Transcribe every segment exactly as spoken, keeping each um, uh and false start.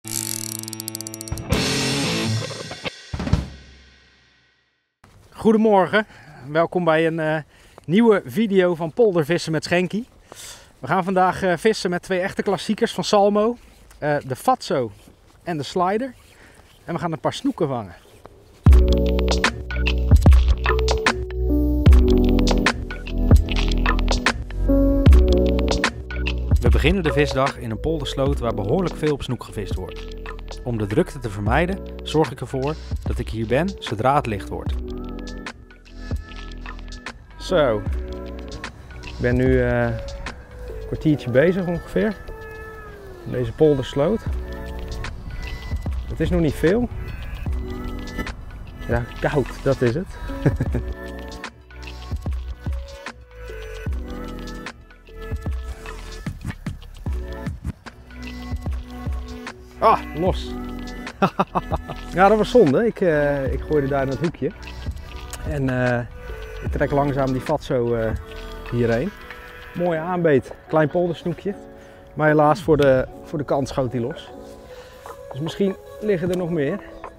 Goedemorgen, welkom bij een uh, nieuwe video van Poldervissen met Schenkie. We gaan vandaag uh, vissen met twee echte klassiekers van Salmo. Uh, de Fatso en de Slider. En we gaan een paar snoeken vangen. We beginnen de visdag in een poldersloot waar behoorlijk veel op snoek gevist wordt. Om de drukte te vermijden zorg ik ervoor dat ik hier ben zodra het licht wordt. Zo, ik ben nu uh, een kwartiertje bezig ongeveer. In deze poldersloot. Het is nog niet veel. Ja, koud, dat is het. Ah, los. Ja, dat was zonde. Ik, uh, ik gooide daar in het hoekje. En uh, ik trek langzaam die Fatso uh, hierheen. Mooie aanbeet, klein poldersnoekje. Maar helaas voor de, voor de kant schoot hij los. Dus misschien liggen er nog meer.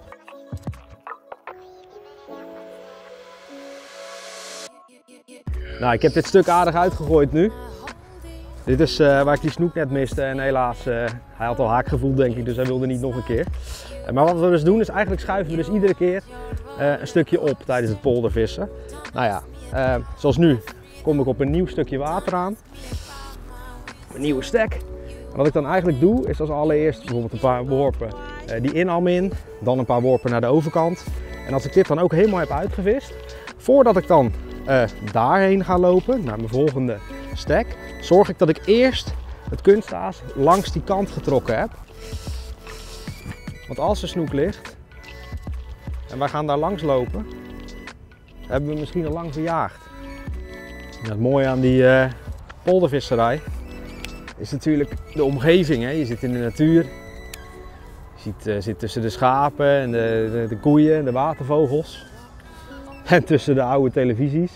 Nou, ik heb dit stuk aardig uitgegooid nu. Dit is uh, waar ik die snoek net miste en helaas, uh, hij had al haakgevoel denk ik, dus hij wilde niet nog een keer. Uh, maar wat we dus doen is eigenlijk schuiven we dus iedere keer uh, een stukje op tijdens het poldervissen. Nou ja, uh, zoals nu kom ik op een nieuw stukje water aan. Een nieuwe stek. En wat ik dan eigenlijk doe is als allereerst bijvoorbeeld een paar worpen uh, die inam in, dan een paar worpen naar de overkant. En als ik dit dan ook helemaal heb uitgevist, voordat ik dan uh, daarheen ga lopen, naar mijn volgende stek, zorg ik dat ik eerst het kunstaas langs die kant getrokken heb. Want als er snoek ligt en wij gaan daar langs lopen, hebben we misschien al lang verjaagd. En het mooie aan die uh, poldervisserij is natuurlijk de omgeving. Hè? Je zit in de natuur, je ziet, uh, zit tussen de schapen en de, de, de koeien en de watervogels en tussen de oude televisies.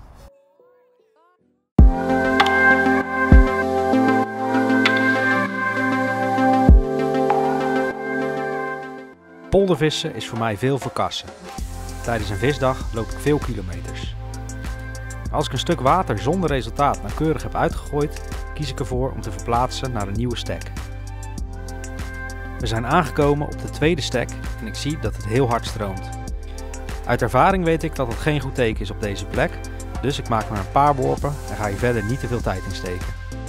Poldervissen is voor mij veel verkassen. Tijdens een visdag loop ik veel kilometers. Als ik een stuk water zonder resultaat nauwkeurig heb uitgegooid, kies ik ervoor om te verplaatsen naar een nieuwe stek. We zijn aangekomen op de tweede stek en ik zie dat het heel hard stroomt. Uit ervaring weet ik dat het geen goed teken is op deze plek, dus ik maak maar een paar worpen en ga hier verder niet te veel tijd in steken.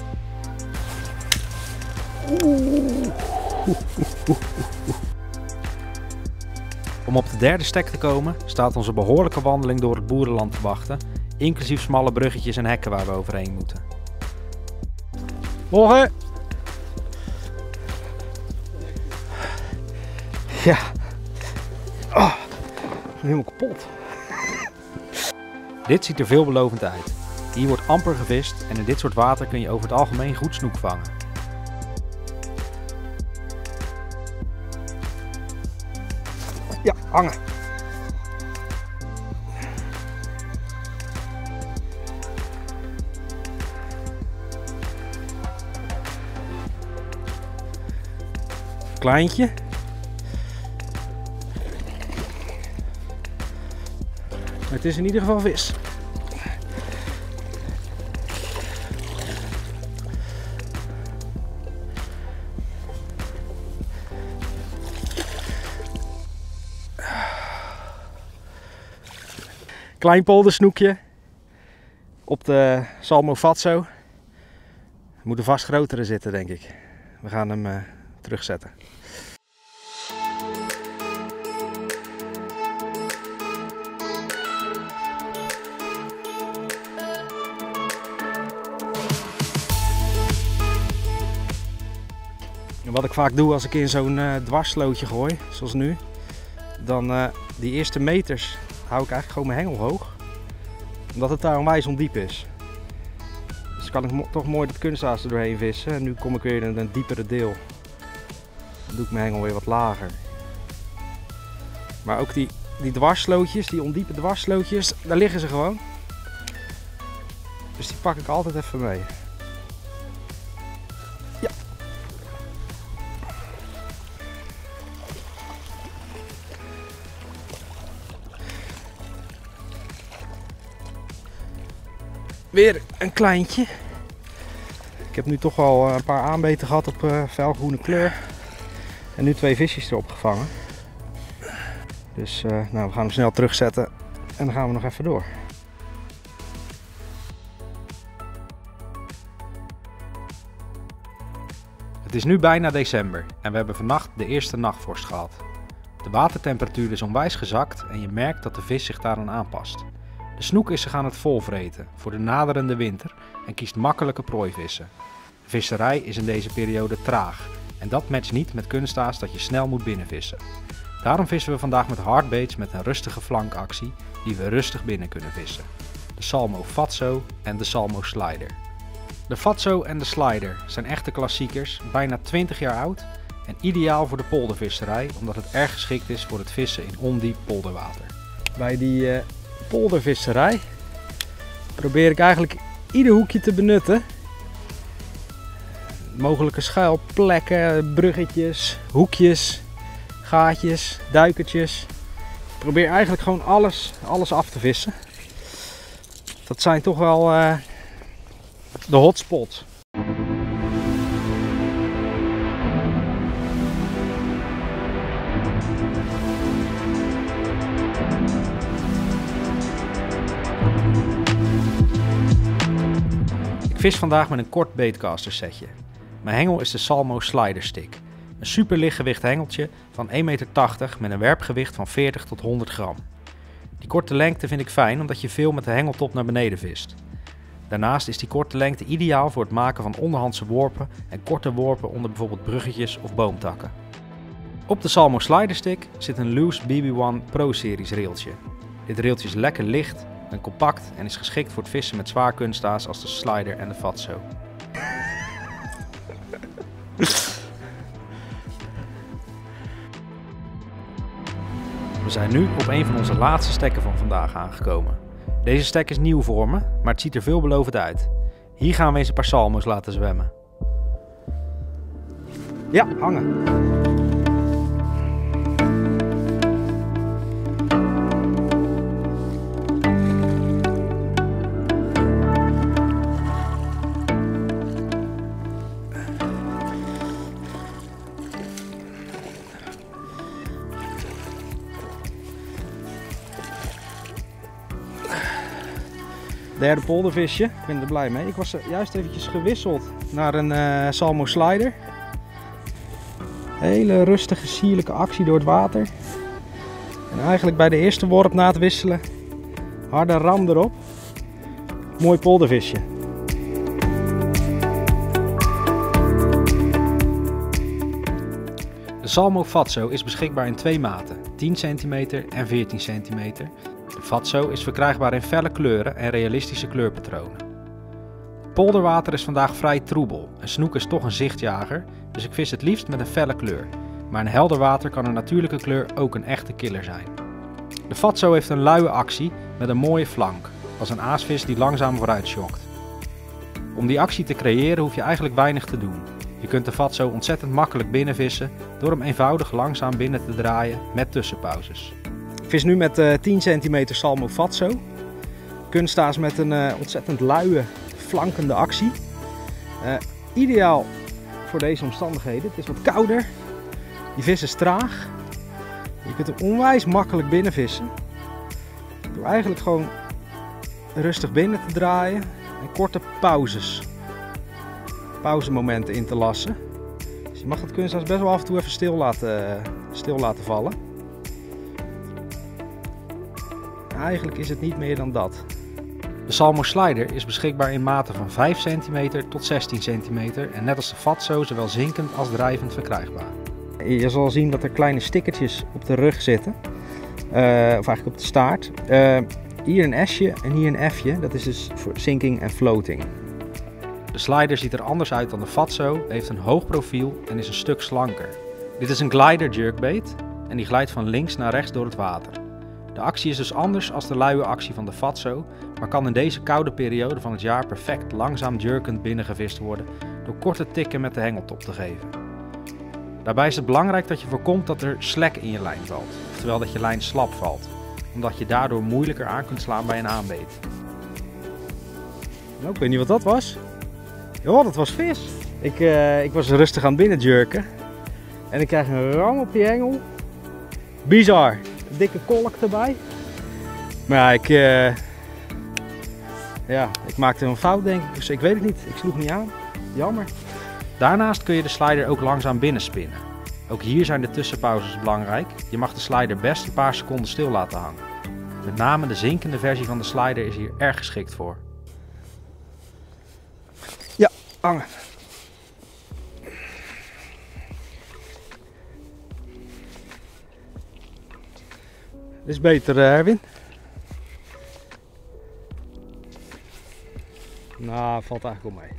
Om op de derde stek te komen staat onze behoorlijke wandeling door het boerenland te wachten, inclusief smalle bruggetjes en hekken waar we overheen moeten. Morgen! Ja, oh, ik ben helemaal kapot. Dit ziet er veelbelovend uit. Hier wordt amper gevist en in dit soort water kun je over het algemeen goed snoek vangen. Ja, hangen. Kleintje. Het is in ieder geval vis. Klein poldersnoekje op de Salmo Fatso. Er moet er vast grotere zitten denk ik. We gaan hem uh, terugzetten. En wat ik vaak doe als ik in zo'n uh, dwarsslootje gooi, zoals nu, dan uh, die eerste meters hou ik eigenlijk gewoon mijn hengel hoog, omdat het daar onwijs ondiep is. Dus kan ik mo toch mooi dat kunstaas er doorheen vissen. En nu kom ik weer in een diepere deel. Dan doe ik mijn hengel weer wat lager. Maar ook die, die dwarsslootjes, die ondiepe dwarsslootjes, daar liggen ze gewoon. Dus die pak ik altijd even mee. Ja. weer een kleintje. Ik heb nu toch al een paar aanbeten gehad op uh, felgroene kleur. En nu twee visjes erop gevangen. Dus uh, nou, we gaan hem snel terugzetten en dan gaan we nog even door. Het is nu bijna december en we hebben vannacht de eerste nachtvorst gehad. De watertemperatuur is onwijs gezakt en je merkt dat de vis zich daaraan aanpast. De snoek is zich aan het volvreten voor de naderende winter en kiest makkelijke prooivissen. De visserij is in deze periode traag en dat matcht niet met kunstaas dat je snel moet binnenvissen. Daarom vissen we vandaag met hardbaits met een rustige flankactie die we rustig binnen kunnen vissen. De Salmo Fatso en de Salmo Slider. De Fatso en de Slider zijn echte klassiekers, bijna twintig jaar oud en ideaal voor de poldervisserij omdat het erg geschikt is voor het vissen in ondiep polderwater. Bij die uh, poldervisserij probeer ik eigenlijk ieder hoekje te benutten. Mogelijke schuilplekken, bruggetjes, hoekjes, gaatjes, duikertjes. Ik probeer eigenlijk gewoon alles, alles af te vissen. Dat zijn toch wel uh, de hotspots. Ik vis vandaag met een kort baitcaster setje. Mijn hengel is de Salmo Slider Stick. Een super lichtgewicht hengeltje van één meter tachtig met een werpgewicht van veertig tot honderd gram. Die korte lengte vind ik fijn omdat je veel met de hengeltop naar beneden vist. Daarnaast is die korte lengte ideaal voor het maken van onderhandse worpen en korte worpen onder bijvoorbeeld bruggetjes of boomtakken. Op de Salmo Slider Stick zit een Lew's B B one Pro Series railtje. Dit railtje is lekker licht en compact en is geschikt voor het vissen met zwaar kunstaas als de Slider en de Fatso. We zijn nu op een van onze laatste stekken van vandaag aangekomen. Deze stek is nieuw voor me, maar het ziet er veelbelovend uit. Hier gaan we eens een paar salmo's laten zwemmen. Ja, hangen. Derde poldervisje, ik ben er blij mee. Ik was juist eventjes gewisseld naar een uh, Salmo Slider. Hele rustige, sierlijke actie door het water. En eigenlijk bij de eerste worp na het wisselen, harde ram erop. Mooi poldervisje. De Salmo Fatso is beschikbaar in twee maten, tien centimeter en veertien centimeter. De Fatso is verkrijgbaar in felle kleuren en realistische kleurpatronen. Polderwater is vandaag vrij troebel en snoek is toch een zichtjager, dus ik vis het liefst met een felle kleur. Maar in helder water kan een natuurlijke kleur ook een echte killer zijn. De Fatso heeft een luie actie met een mooie flank, als een aasvis die langzaam vooruit schokt. Om die actie te creëren hoef je eigenlijk weinig te doen. Je kunt de Fatso ontzettend makkelijk binnenvissen door hem eenvoudig langzaam binnen te draaien met tussenpauzes. Ik vis nu met uh, tien centimeter Salmo Fatso. Kunstaas met een uh, ontzettend luie, flankende actie. Uh, ideaal voor deze omstandigheden. Het is wat kouder. Die vis is traag. Je kunt hem onwijs makkelijk binnenvissen. Door eigenlijk gewoon rustig binnen te draaien en korte pauzes. Pauzemomenten in te lassen. Dus je mag het kunstaas best wel af en toe even stil laten, stil laten vallen. Eigenlijk is het niet meer dan dat. De Salmo Slider is beschikbaar in maten van vijf centimeter tot zestien centimeter en net als de Fatso zowel zinkend als drijvend verkrijgbaar. Je zal zien dat er kleine stickertjes op de rug zitten, uh, of eigenlijk op de staart. Uh, hier een S'je en hier een F'je, dat is dus voor sinking en floating. De Slider ziet er anders uit dan de Fatso, heeft een hoog profiel en is een stuk slanker. Dit is een glider jerkbait en die glijdt van links naar rechts door het water. De actie is dus anders als de luie actie van de Fatso, maar kan in deze koude periode van het jaar perfect langzaam jerkend binnengevist worden door korte tikken met de hengeltop te geven. Daarbij is het belangrijk dat je voorkomt dat er slek in je lijn valt, oftewel dat je lijn slap valt, omdat je daardoor moeilijker aan kunt slaan bij een aanbeet. Nou, ik weet niet wat dat was. Ja, dat was vis. Ik, uh, ik was rustig aan het binnenjurken. En ik krijg een ram op die hengel. Bizar. Een dikke kolk erbij. Maar ja, ik, uh, ja, ik maakte een fout denk ik. Dus ik weet het niet. Ik sloeg niet aan. Jammer. Daarnaast kun je de slider ook langzaam binnenspinnen. Ook hier zijn de tussenpauzes belangrijk. Je mag de slider best een paar seconden stil laten hangen. Met name de zinkende versie van de slider is hier erg geschikt voor. Ja, hangen. Dit is beter, Erwin. Nou, valt eigenlijk wel mee.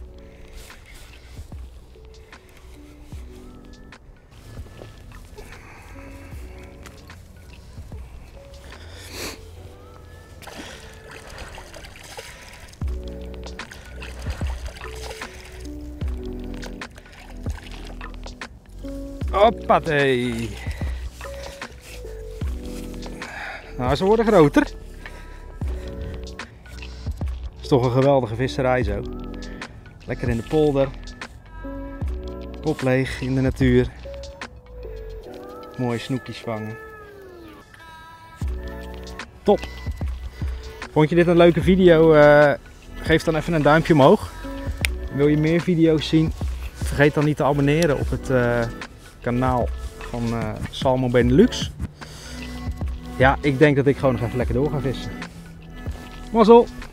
Hoppatee. Nou, ze worden groter. Het is toch een geweldige visserij zo. Lekker in de polder. Kop leeg in de natuur. Mooie snoekjes vangen. Top. Vond je dit een leuke video? Uh, geef dan even een duimpje omhoog. Wil je meer video's zien? Vergeet dan niet te abonneren op het uh, kanaal van uh, Salmo Benelux. Ja, ik denk dat ik gewoon nog even lekker door ga vissen. Mazzel!